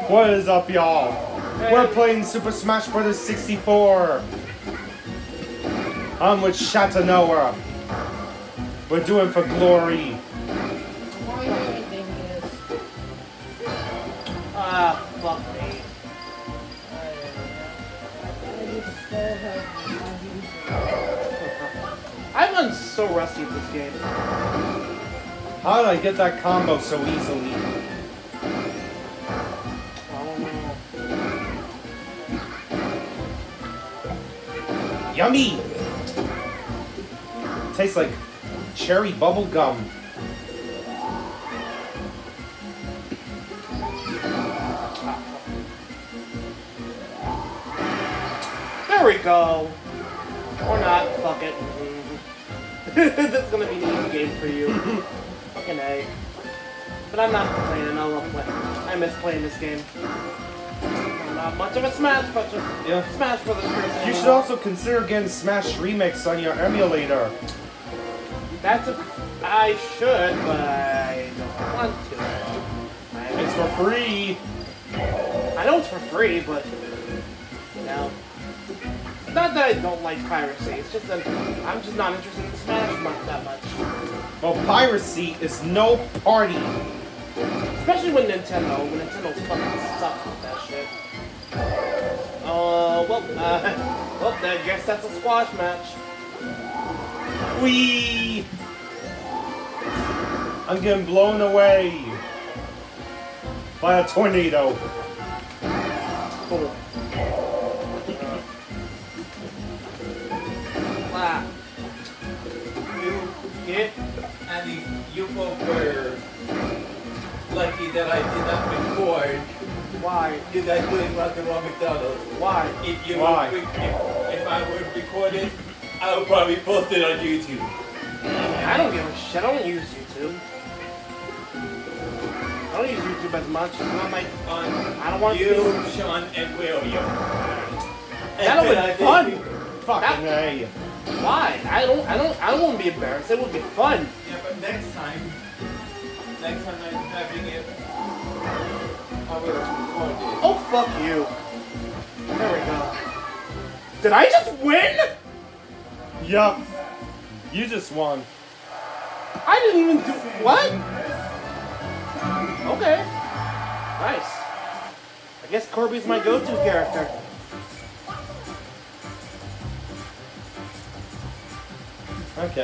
What is up, y'all? Hey. We're playing Super Smash Bros. 64. I'm with Shatanoa. We're doing for glory. Why everything is. Ah, fuck me. I'm so rusty at this game. How did I get that combo so easily? Oh no. Yummy! Tastes like cherry bubble gum. There we go. Or not, fuck it. This is gonna be an easy game for you. Fucking A. But I'm not complaining, I love playing. I miss playing this game. I'm not much of a Smash Brothers person. You should also consider getting Smash Remix on your emulator. I should, but I don't want to. It's for free. I know it's for free, but you know. Not that I don't like piracy, it's just that I'm just not interested in Smash that much. Well, piracy is no party. Especially when Nintendo's fucking sucks with that shit. Well, I guess that's a squash match. Whee! I'm getting blown away by a tornado. Cool. Wow. You hit, and you both were lucky that I did not record. Why? You guys doing Rock and Roll McDonald's. Why? If you Why? if I would record it, I would probably post it on YouTube. I don't give a shit. I don't use YouTube. I don't use YouTube as much. It's not like I don't want you, to. Sean, and William. That'll be fun. Fucking A. Why? I don't want to be embarrassed. It would be fun. Yeah, but next time I'm having it, I will record it. Oh, fuck you. There we go. Did I just win? Yup. You just won. I didn't even do what? Okay. Nice. I guess Kirby's my go-to character. Okay.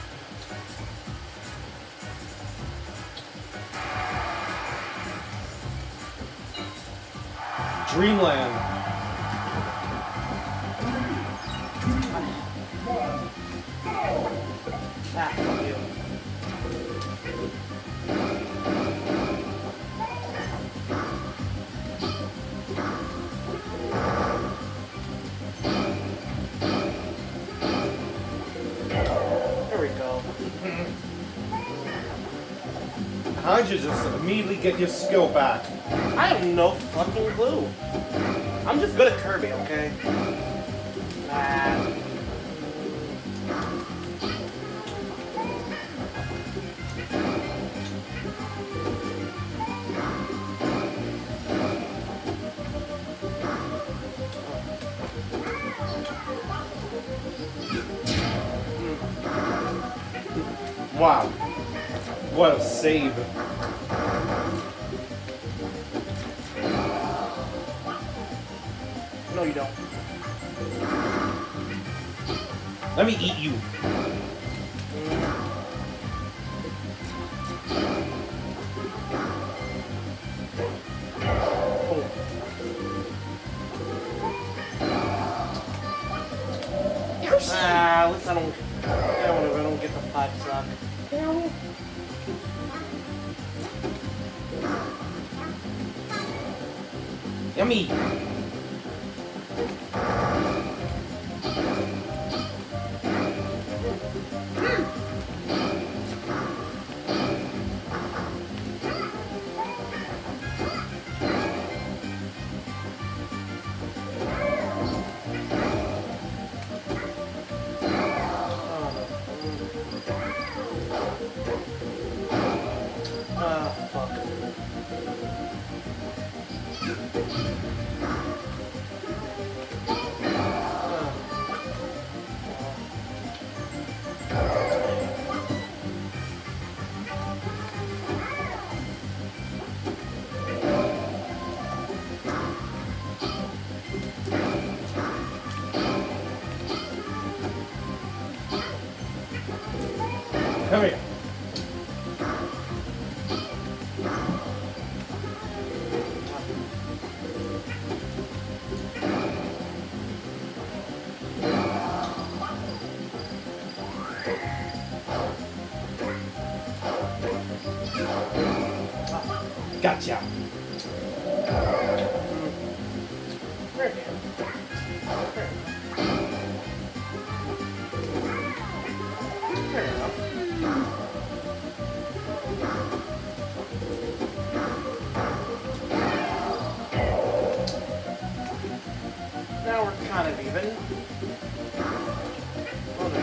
Dreamland. Ah, fuck you. There we go. How'd you just immediately get your skill back? I have no fucking clue. I'm just good at Kirby, okay? Ah. Wow. What a save. No, you don't. Let me eat you. Ah, at least I don't. Yeah, whatever. I don't get the 5 suck. Yummy. Come here. Gotcha. Very good. Fair enough. Now we're kind of even. Oh, no.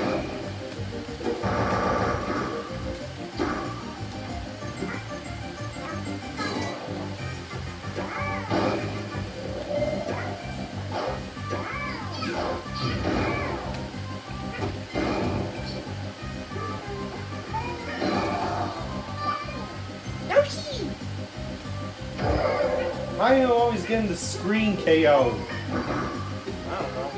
Why are you always getting the screen KO? I don't know.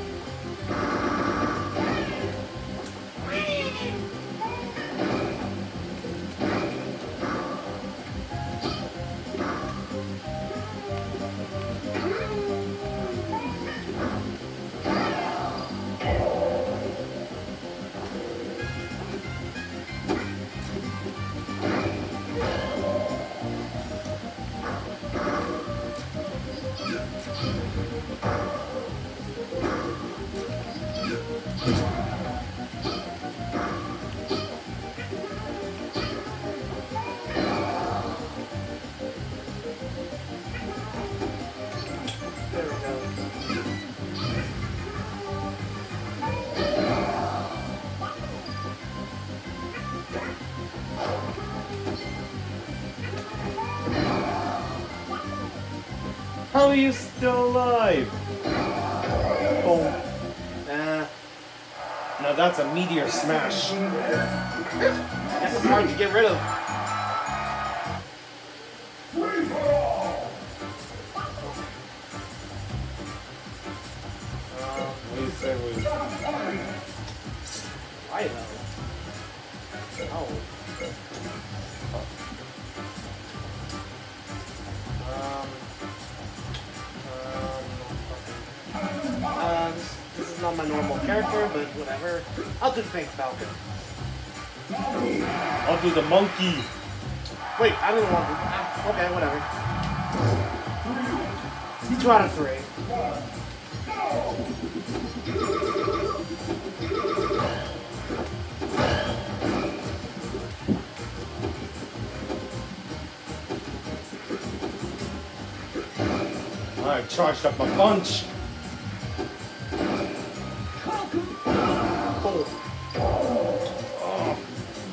There we go. How are you still alive? Boom. Nah. Now that's a meteor smash. That's hard to get rid of. What do you say we... Why though? Oh. This is not my normal character, but whatever. I'll do the Pink Falcon. I'll do the monkey. Wait, I don't want to. Okay, whatever. 2 out of 3. I've charged up a bunch. Oh.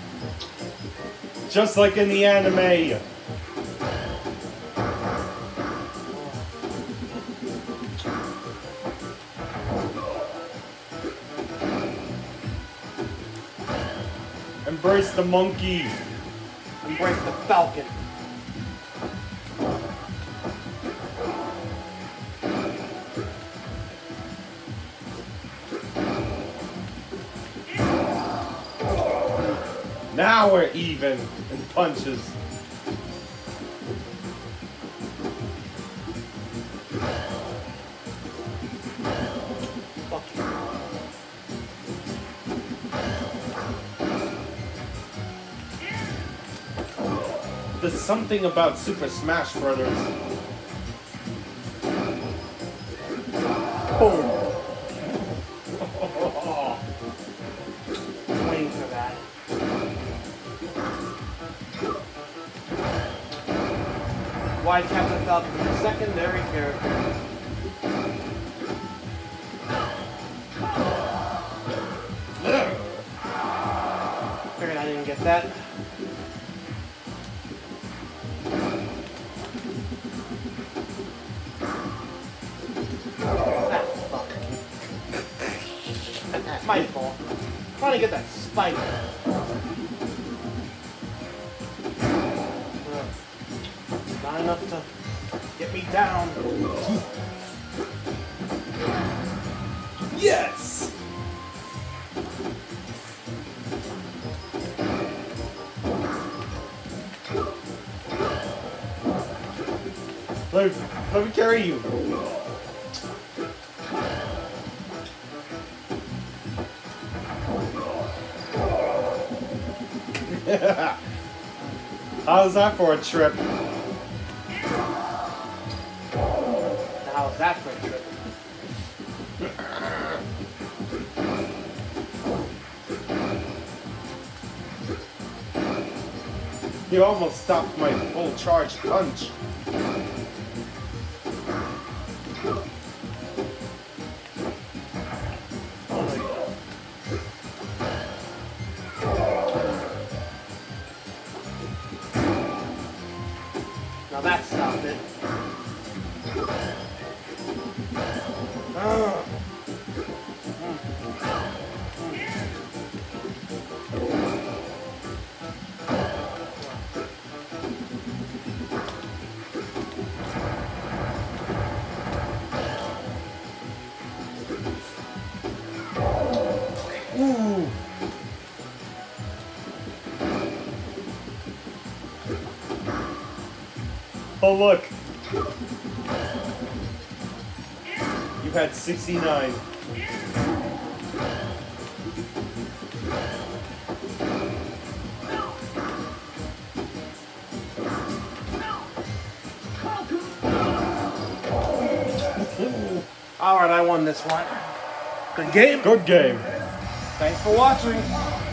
Just like in the anime. Embrace the monkey. Embrace the Falcon. Now we're even in punches. Fuck you. There's something about Super Smash Brothers. Boom. Waiting for that. Why Captain Falcon is a secondary character? Figured I didn't get that. Ah, fuck. That's my fault. I'm trying to get that spike. Not enough to get me down. Yes! Let me carry you. How's that for a trip? How's that for a trip? You almost stopped my full charge punch. Now that stopped it. Ugh. Ooh. Oh look. You had 69. Alright, I won this one. Good game. Good game. Thanks for watching.